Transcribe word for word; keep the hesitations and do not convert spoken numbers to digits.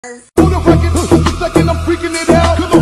For the record, second I'm freaking it out. Come on.